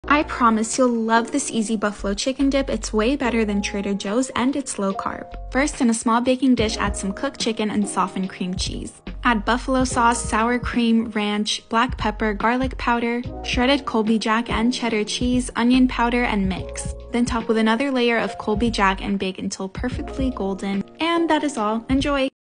I promise you'll love this easy buffalo chicken dip. It's way better than Trader Joe's and it's low carb. First, in a small baking dish, add some cooked chicken and softened cream cheese. Add buffalo sauce, sour cream, ranch, black pepper, garlic powder, shredded Colby Jack and cheddar cheese, onion powder, and mix. Then top with another layer of Colby Jack and bake until perfectly golden. And that is all. Enjoy!